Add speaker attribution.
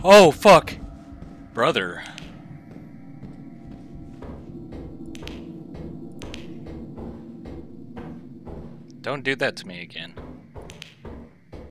Speaker 1: Oh, fuck! Brother. Don't do that to me again.